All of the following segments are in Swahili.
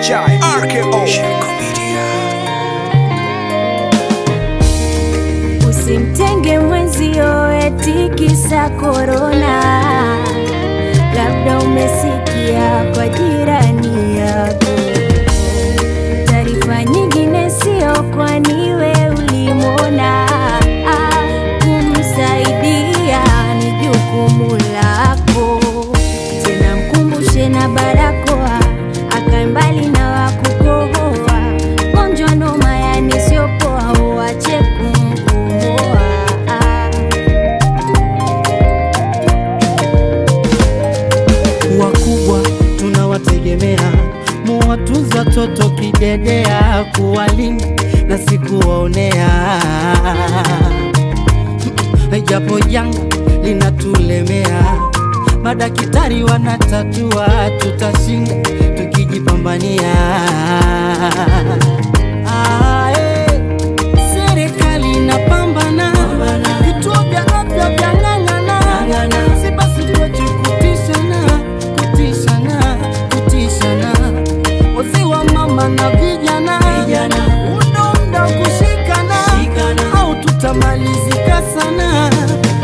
Chai RKO Shirko Media. Usimtenge mwenzio eti kisa corona. Labda umesikia kwa jirani yako. Taarifa nyingine sio kwani wewe ulimwona. Kumsaidia ni jukumu lako. Tena mkumbushe na barakoa, akae mbali na wakukohoa. Gonjwa noma yani sio poa, uache kumkohoa. Wakubwa tunawategemea, muwatunza toto kidedea, kuwalinda na sikuwaonea. Japo janga linatulemea, madaktari wanatatua, tutashinda tukijipambania. Serikali inapambana, vituo vya afya vyang'ang'ana. Si basi tuache kutishana, wazee wa mama na vijana, unaunda kushikana, au tutamalizika sana.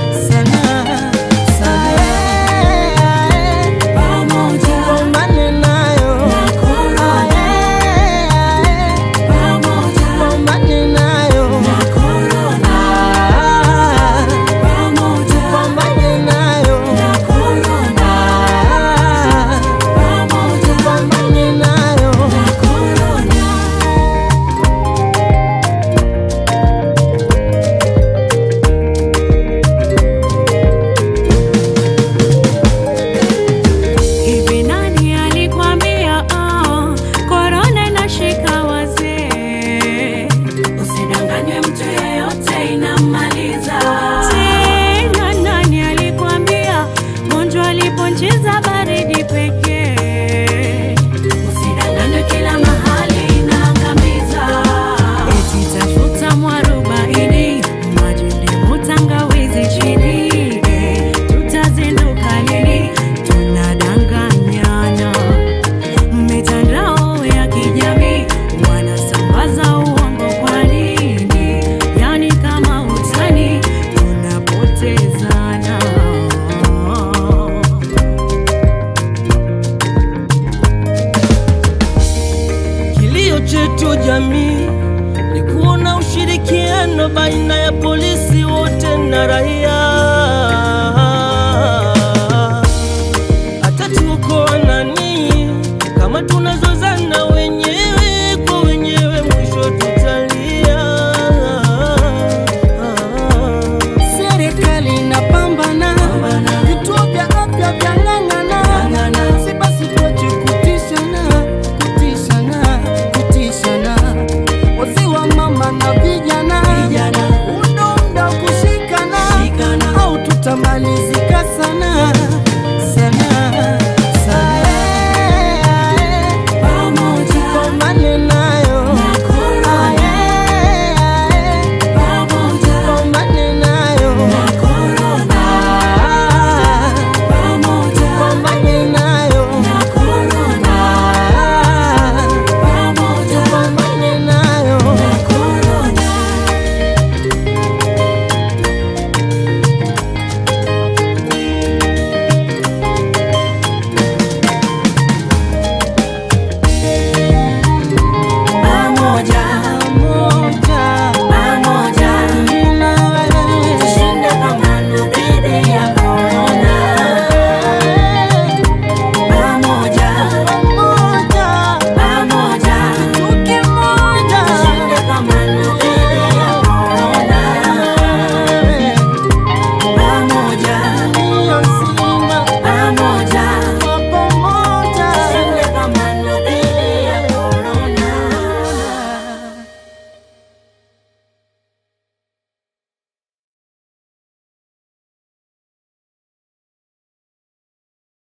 Chetu jamii ni kuona ushirikiano baina ya polisi wote na raia. Hata tuko nani kama tunazozana wenyewe kwa wenyewe, mwisho tutalia. Serikali inapambana, vituo vya afya vyang'ang'ana. Si basi tuache kutishana, wazee wa mama na vijana, unaunda kushikana, au tutamalizika sana.